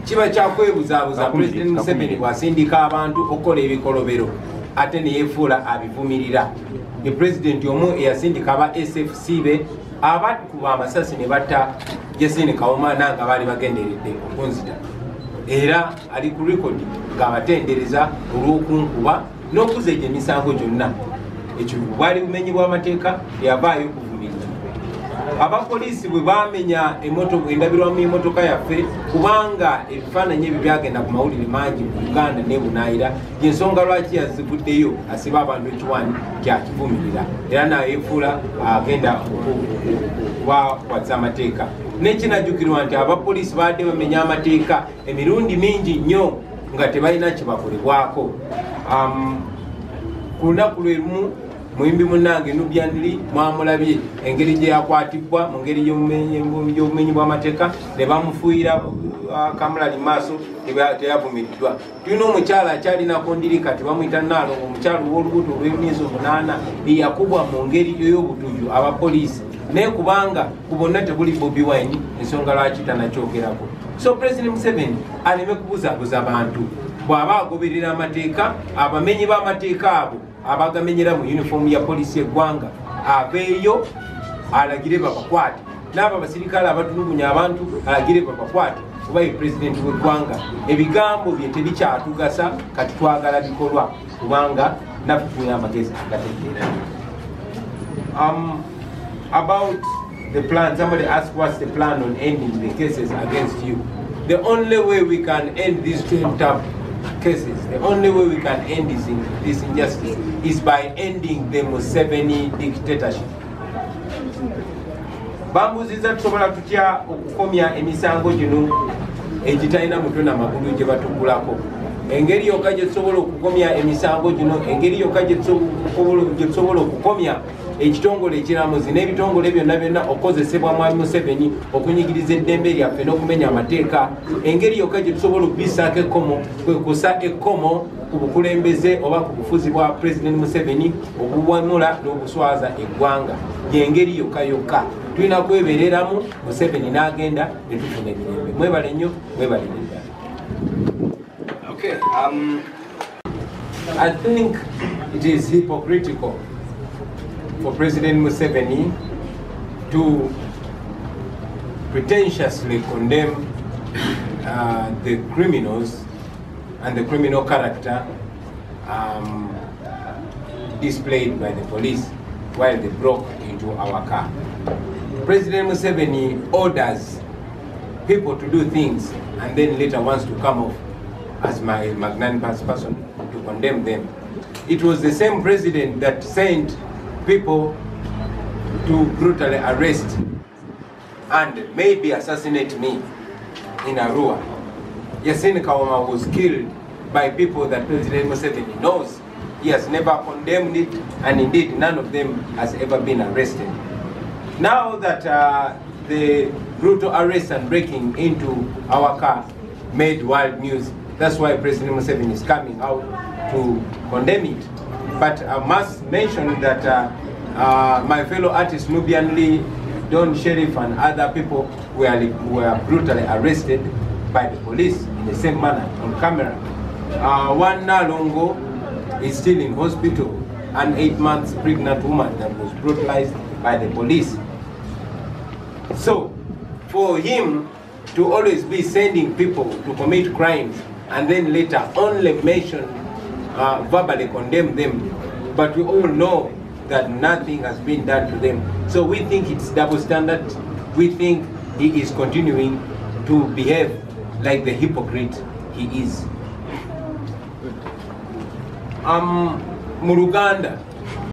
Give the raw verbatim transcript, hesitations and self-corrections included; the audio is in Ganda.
kiba kyakwebuzabuza President Museveni bw'asindika abantu okukola ebikolobero ate ne yeefuula abivumirira. Ne President omu eyasindika aba S F C be abakuba amasasi ne batta Jesini Kawuma nga baali bagenderedde okunzita. Era ali ku rekodi ng'abatendereza olw'okunkuba n'okuzejja emisango gyonna. Ekyo bwali bumenyi bw'amateeka yavaayo kuvumirira. Abapoliisi bwe baamenya emmotoka endabirwamu y'emmotoka yaffe kubanga ebifaananyi ebyo byagenda ku mawulire mangi mu Uganda ne Bunaayira, y'ensonga lwaki yazivuddeyo asiba abantu ekiwaanyi kyakivumirira era nayeefuula agenda okubakwatisa amateeka. N'ekinajjukirwa nti abapoliisi baadde bamenya amateeka emirundi mingi nnyo nga tebalina kibakolebwako. Ku lunaku lwe lumu muyimbi munnange Nubian Lee mwamulabye engeri gye yakwatibwa mu ngeri y'obumenyi bw'amateeka ne bamufuuyira kamulali mu maaso teyavumiriddwa. Tulina omukyala akyalinako ndirika tebamuyita Naalongo, omukyala ow'olubuto olw'emyezi omunaana eyakubwa mu ngeri ey'obutuju abapoliisi naye kubanga ku bonna tebuli Bobi Wine ensonga lwaki tanakyogerako. So President Museveni aleme kubuzaabuza bantu, bw'aba agoberera amateeka abamenyi b'amateeka abo abagamenyera mu uniform ya polisi y'eggwanga aveeyo alagire babakwate, n'abo abasirikale abatulugunya abantu alagire babakwate kuba ye president w'eggwanga. Ebigambo bye tebikyatugasa kati twagala bikolwa kubanga naffe tulina amagezi agategeera. Um, about the plan, somebody asked what's the plan on ending the cases against you. The only way we can end these twelve cases, the only way we can end this, in, this injustice is by ending the Museveni dictatorship. Bambuziza tusobola tutya okukomya emisango gino egitalina mutwe na magulu gye batugulako. Engeri yokka gye tusobola okukomya emisango gino, engeri yokka gye tusobola okukomya ekitongole ekiramuzi n'ebitongole byonna byonna okozesebwa Mwami Museveni okunyigiriza eddembe lyaffe n'okumenya amateeka, engeri yokka gye tusobola okubisaako ekkomo kwe kussa ekkomo ku bukulembeze oba ku bufuzi bwa President Museveni obuwamula n'obuswaza eggwanga. Y'engeri yokka yokka tulina kwebereramu Museveni n'agenda ne tufuna emirembe. Mwebale nnyo, mwebale ddala. Okay, um, I think it is hypocritical for President Museveni to pretentiously condemn uh, the criminals and the criminal character um, displayed by the police while they broke into our car. President Museveni orders people to do things and then later wants to come off as my magnanimous person to condemn them. It was the same president that sent people to brutally arrest and maybe assassinate me in Arua. Jesini Kawuma was killed by people that President Museveni knows. He has never condemned it, and indeed none of them has ever been arrested. Now that uh, the brutal arrest and breaking into our car made world news, that's why President Museveni is coming out to condemn it. But I must mention that uh, uh, my fellow artist Nubian Lee, Don Sheriff and other people were, were brutally arrested by the police in the same manner on camera. Uh, one Naalongo is still in hospital, an eight months pregnant woman that was brutalized by the police. So for him to always be sending people to commit crimes and then later only mention, uh, verbally condemn them, but we all know that nothing has been done to them. So we think it's double standard. We think he is continuing to behave like the hypocrite he is. Um, Muruganda,